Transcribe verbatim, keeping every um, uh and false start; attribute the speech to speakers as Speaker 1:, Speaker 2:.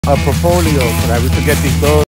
Speaker 1: a portfolio so that we could get these dogs.